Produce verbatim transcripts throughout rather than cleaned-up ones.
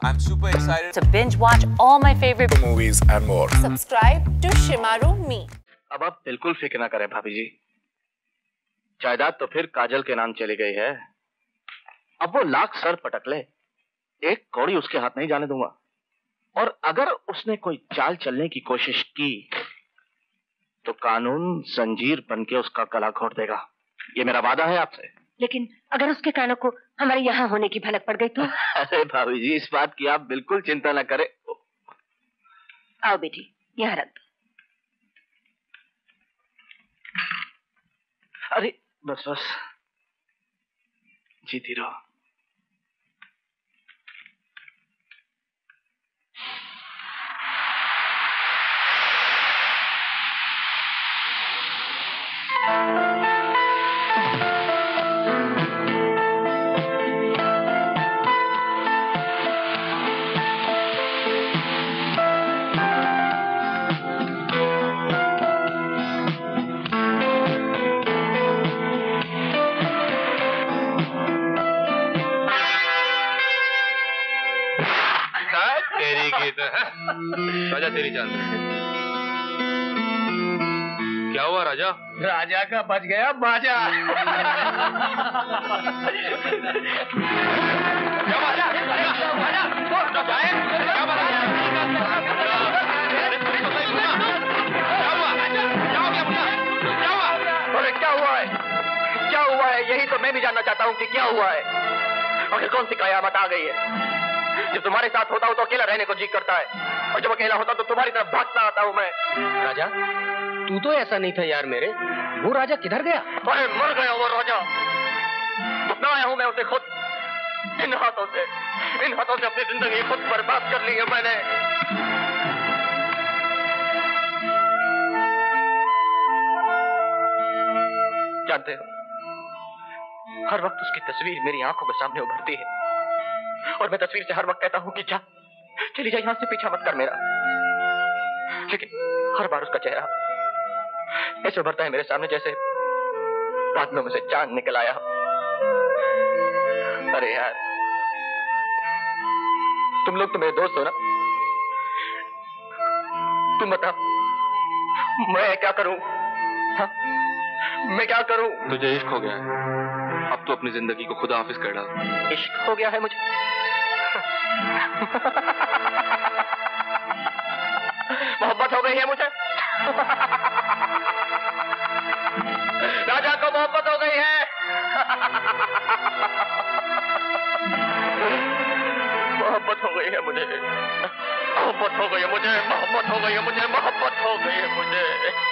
I'm super excited to binge watch all my favorite movies and more. Subscribe to Shimaru Me. अब आप बिल्कुल फिक्र ना करें भाभी जी, जायदाद तो फिर काजल के नाम चली गई है। अब वो लाख सर पटक ले, एक कौड़ी उसके हाथ नहीं जाने दूंगा। और अगर उसने कोई चाल चलने की कोशिश की तो कानून जंजीर बनके उसका गला घोट देगा। ये मेरा वादा है आपसे। लेकिन अगर उसके कानों को हमारे यहाँ होने की भनक पड़ गई तो? अरे भाभी जी, इस बात की आप बिल्कुल चिंता न करें। आओ बेटी, यहाँ रख दो। अरे बस बस, जीती रहो। राजा तेरी जान। क्या हुआ राजा? राजा का बच गया बाजा। क्या बाजा? बाजा? क्या बाजा? क्या हुआ? क्या हो गया मुझे? क्या हुआ? अरे क्या हुआ है? क्या हुआ है? यही तो मैं भी जानना चाहता हूँ कि क्या हुआ है। आखिर कौन सी कयामत आ गई है? जब तुम्हारे साथ होता हूँ तो अकेला रहने को जी करता है, और जब अकेला होता तो तुम्हारी तरफ भागता आता हूँ मैं। राजा, तू तो ऐसा नहीं था यार मेरे। वो राजा किधर गया? अरे मर गया वो राजा। ना आया हूँ मैं उसे खुद, इन हाथों से, इन हाथों से अपनी जिंदगी खुद बर्बाद कर ली है मैंने। जानते हो, हर वक्त उसकी तस्वीर मेरी आंखों के सामने उभरती है, और मैं तस्वीर से हर वक्त कहता हूँ कि जा, चली जा, यहां से पीछा मत कर मेरा। लेकिन हर बार उसका चेहरा ऐसे उभरता है मेरे सामने जैसे बादलों में से चांद निकल आया। अरे यार, तुम लोग तो मेरे दोस्त हो ना, तुम बताओ मैं क्या करूं? हाँ? मैं क्या करूं? तुझे इश्क हो गया है, अब तो अपनी जिंदगी को खुदा हाफिज कर डाल। इश्क हो गया है मुझे? मोहब्बत हो गई है मुझे। राजा को मोहब्बत हो गई है। मोहब्बत हो गई है मुझे, मोहब्बत हो गई है मुझे, मोहब्बत हो गई है मुझे, मोहब्बत हो गई है मुझे,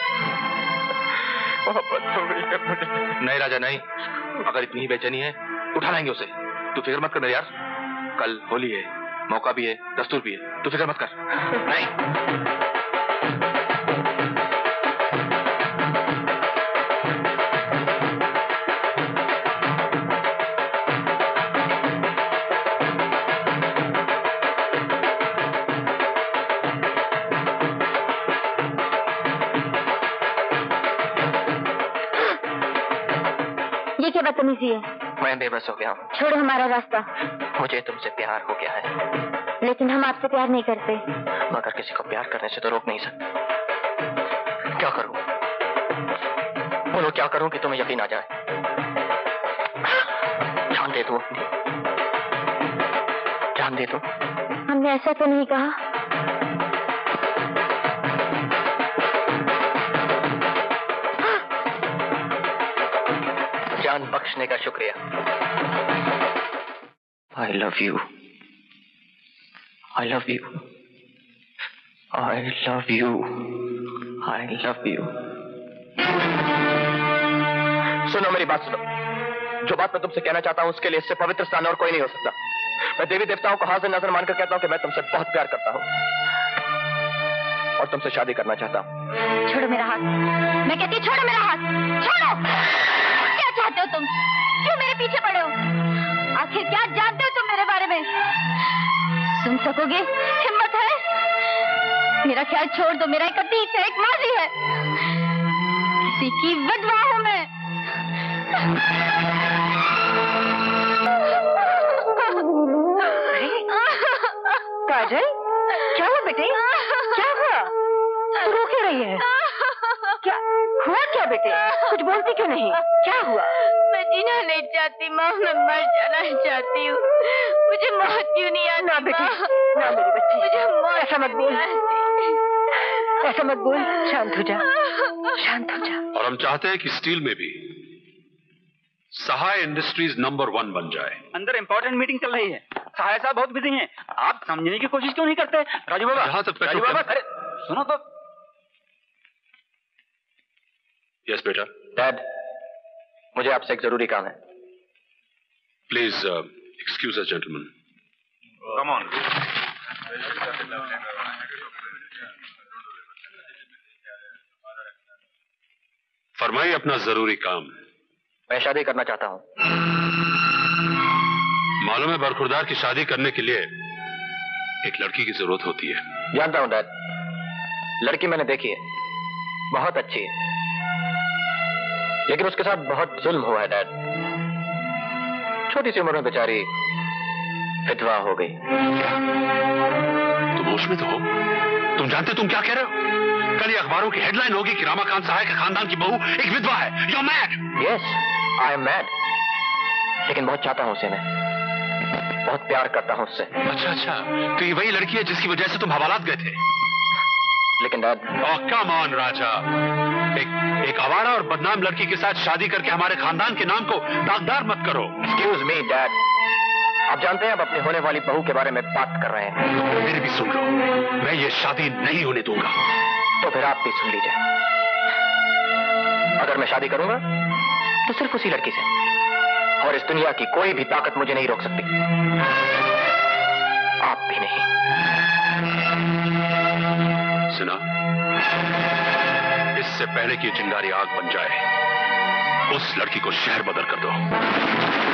मोहब्बत हो गई है मुझे। नहीं राजा नहीं, अगर इतनी ही बेचैनी है उठा लाएंगे उसे। तू फिक्र मत कर मेरे यार, कल होली है, मौका भी है, दस्तूर भी है, तू फिक्र मत कर। नहीं ये क्या बदतमीजी है? मैं बेबस हो गया हूँ। छोड़ो हमारा रास्ता। मुझे तुमसे प्यार हो गया है। लेकिन हम आपसे प्यार नहीं करते। मगर किसी को प्यार करने से तो रोक नहीं सकते। क्या करूं? बोलो क्या करूं कि तुम्हें यकीन आ जाए? जान दे दूं अपनी, जान दे दूं? हमने ऐसा तो नहीं कहा। जान बख्शने का शुक्रिया। I love you. I love you. I love you. I love you. सुनो मेरी बात सुनो। जो बात मैं तुमसे कहना चाहता हूँ उसके लिए इससे पवित्र स्थान और कोई नहीं हो सकता। मैं देवी देवताओं को हाजिर नाज़िर मानकर कहता हूँ कि मैं तुमसे बहुत प्यार करता हूँ और तुमसे शादी करना चाहता हूँ। छोड़ो मेरा हाथ। मैं कहती छोड़ो मेरा हाथ। छोड़ो। क्या चाहते हो तुम? क्यों मेरे पीछे पड़े हो? आखिर क्या जानते हो तुम मेरे बारे में? सुन सकोगे? हिम्मत है? मेरा ख्याल छोड़ दो। मेरा एक अतीत है, एक माजी है। किसी की विधवा हूं मैं। काजल, क्या हुआ बेटे? क्या हुआ? तू रो क्यों रही है? क्या हुआ क्या बेटे? कुछ बोलती क्यों नहीं? क्या हुआ? मैं जीना नहीं चाहती माँ, मैं मर जाना चाहती हूँ। मुझे मौत क्यों नहीं आती? ना बेटे, ना मेरी बच्ची, मुझे मौत ऐसा मत बोल, ऐसा मत बोल। शांत हो जा, शांत हो जा। और हम चाहते हैं कि स्टील में भी सहाय इंडस्ट्रीज नंबर वन बन जाए। अंदर इंपॉर्टेंट मीटिंग चल रही है, सहाय साहब बहुत बिजी हैं। आप समझने की कोशिश क्यों नहीं करते? राजू बाबा, जहां तक राजू बाबा, अरे सुनो तो। यस बेटा। डैड, मुझे आपसे एक जरूरी काम है। Please excuse us gentleman. Come on. फरमाइए अपना जरूरी काम। मैं शादी करना चाहता हूँ। मालूम है बरखुरदार की शादी करने के लिए एक लड़की की जरूरत होती है। जानता हूँ डैड, लड़की मैंने देखी है, बहुत अच्छी है, लेकिन उसके साथ बहुत जुल्म हुआ है डैड। छोटी सी उम्र में बेचारी विधवा हो गई। तुम होश में तो हो? तुम जानते तुम क्या कह रहे हो? कल ये अखबारों की हेडलाइन होगी कि रामा खान सहाय के खानदान की बहू एक विधवा है। You are mad. Yes, I am mad, लेकिन बहुत चाहता हूँ उसे, मैं बहुत प्यार करता हूँ उससे। अच्छा अच्छा, तो ये वही लड़की है जिसकी वजह से तुम हवालात गए थे? लेकिन डैड, ओह कम ऑन राजा, एक एक आवारा और बदनाम लड़की के साथ शादी करके हमारे खानदान के नाम को दागदार मत करो। एक्सक्यूज मी डैड, आप जानते हैं आप अपनी होने वाली बहू के बारे में बात कर रहे हैं। मेरी भी सुन लो, मैं ये शादी नहीं होने दूंगा। तो फिर आप भी सुन लीजिए, अगर मैं शादी करूंगा तो सिर्फ उसी लड़की से, और इस दुनिया की कोई भी ताकत मुझे नहीं रोक सकती, आप भी नहीं। सुना, इससे पहले कि चिंगारी आग बन जाए, उस लड़की को शहर बदर कर दो।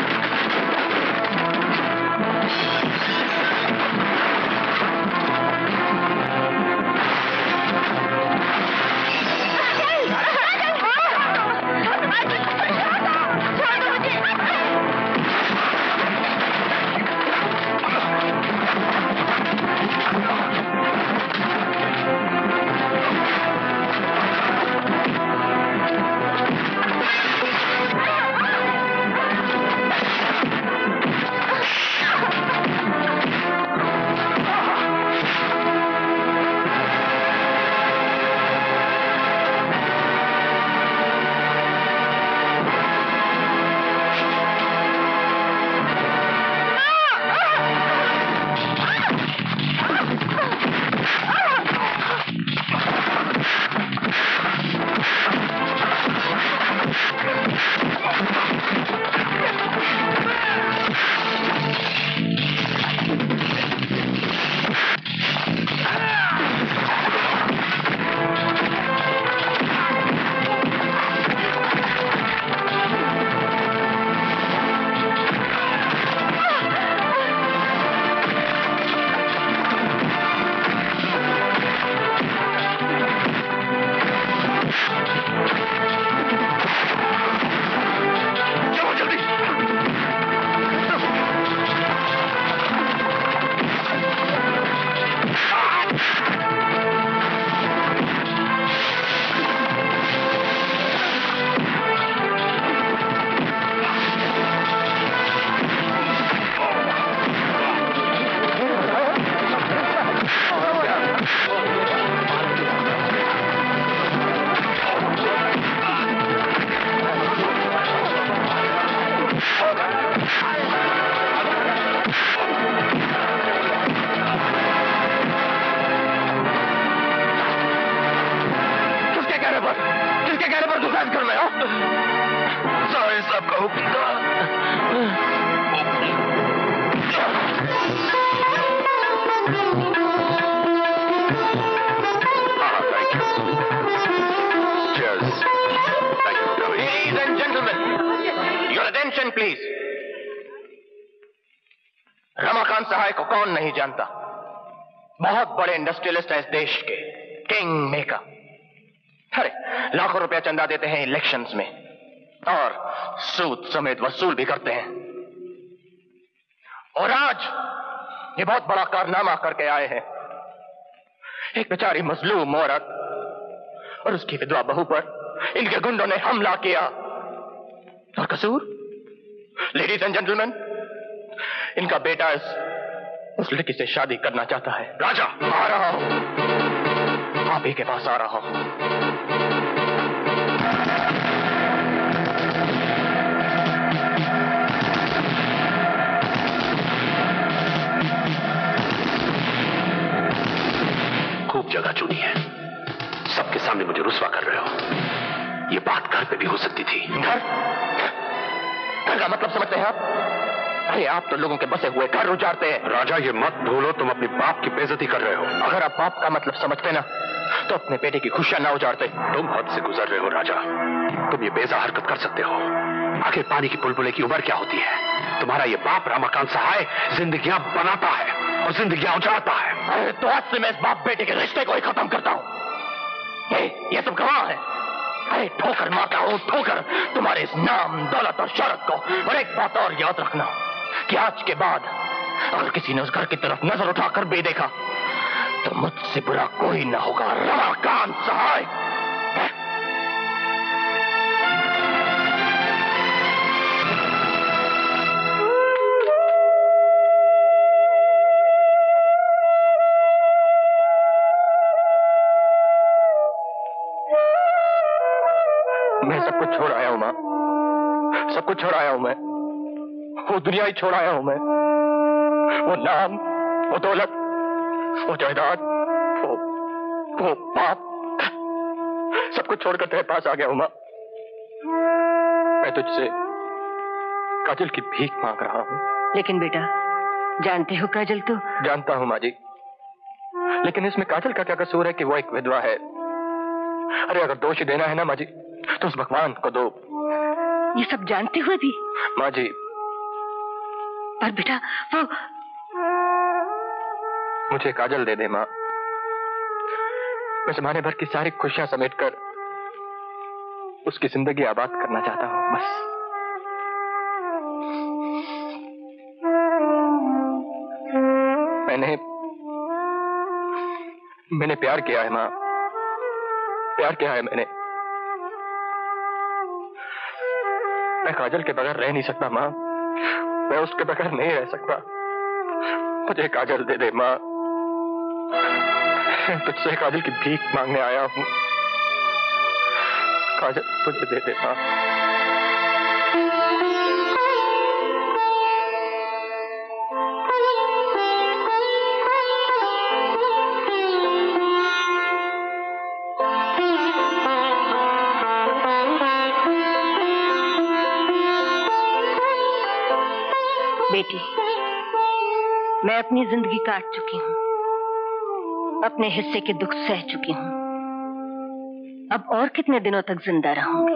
प्लीज, रमाकांत सहाय को कौन नहीं जानता? बहुत बड़े इंडस्ट्रियलिस्ट हैं इस देश के, किंग मेकर। अरे लाखों रुपया चंदा देते हैं इलेक्शंस में और सूद समेत वसूल भी करते हैं। और आज ये बहुत बड़ा कारनामा करके आए हैं। एक बेचारी मजलूम औरत और उसकी विधवा बहू पर इनके गुंडों ने हमला किया। और कसूर? लेडीज एंड जेंटलमैन, इनका बेटा इस उस लड़की से शादी करना चाहता है। राजा, आ रहा हूं, आप ही के पास आ रहा हूं। खूब जगह चुनी है, सबके सामने मुझे रुस्वा कर रहे हो। ये बात घर पे भी हो सकती थी। घर? घर का मतलब समझते हैं आप? अरे आप तो लोगों के बसे हुए घर उजाड़ते हैं। राजा, ये मत भूलो तुम अपने बाप की बेइज्जती कर रहे हो। अगर आप बाप का मतलब समझते ना तो अपने बेटे की खुशियां ना उजाड़ते। तुम हद से गुजर रहे हो राजा, तुम ये बेजा हरकत कर सकते हो। आखिर पानी की बुलबुले की उम्र क्या होती है? तुम्हारा ये बाप रामाकांत सहाय जिंदगियां बनाता है और जिंदगियां उजाड़ता है। अरे तो आज से मैं इस बाप बेटे के रिश्ते को ही खत्म करता हूँ। ये, ये सब गवाह है। अरे ठोकर मारता हूँ, ठोकर तुम्हारे इस नाम, दौलत और शौहरत को। और एक बात और याद रखना कि आज के बाद अगर किसी ने उस घर की तरफ नजर उठाकर भी देखा तो मुझसे बुरा कोई ना होगा। रमाकांत सहाय। मैं सब कुछ छोड़ आया हूं मां, सब कुछ छोड़ आया हूं मैं। वो दुनिया ही छोड़ आया हूं मैं। वो नाम, वो दौलत, वो जायदाद, वो वो पाप, सब कुछ छोड़कर तेरे पास आ गया हूं मां। मैं तुझसे काजल की भीख मांग रहा हूं। लेकिन बेटा, जानते हो काजल तो... जानता हूं माँ जी, लेकिन इसमें काजल का क्या कसूर है कि वो एक विधवा है? अरे अगर दोष देना है ना माँ जी तो उस भगवान को दो। ये सब जानते हुए भी? माँ जी, पर बेटा वो... मुझे काजल दे दे माँ। मैं जमाने भर की सारी खुशियां समेटकर उसकी जिंदगी आबाद करना चाहता हूँ, बस। मैंने मैंने प्यार किया है माँ, प्यार किया है मैंने। मैं काजल के बगैर रह नहीं सकता माँ, मैं उसके बगैर नहीं रह सकता। मुझे काजल दे दे माँ। तुझसे काजल की भीख मांगने आया हूँ। काजल मुझे दे दे माँ। बेटी, मैं अपनी जिंदगी काट चुकी हूँ, अपने हिस्से के दुख सह चुकी हूँ। अब और कितने दिनों तक जिंदा रहूंगी?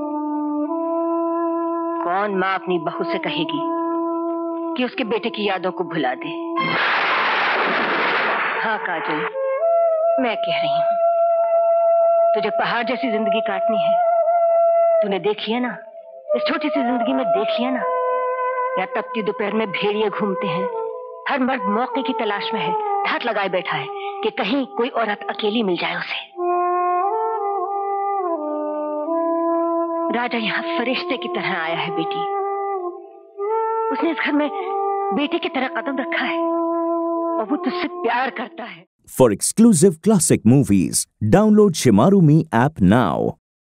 कौन माँ अपनी बहू से कहेगी कि उसके बेटे की यादों को भुला दे? हाँ काजल, मैं कह रही हूँ, तुझे पहाड़ जैसी जिंदगी काटनी है। तूने देख लिया ना, इस छोटी सी जिंदगी में देख लिया ना, या तपती दोपहर में भेड़िए घूमते हैं। हर मर्द मौके की तलाश में है, ठाट लगाए बैठा है कि कहीं कोई औरत अकेली मिल जाए उसे। राजा यहाँ फरिश्ते की तरह आया है बेटी। उसने इस घर में बेटे की तरह कदम रखा है और वो तुझसे प्यार करता है। For exclusive classic movies, download Shimaru Me app now.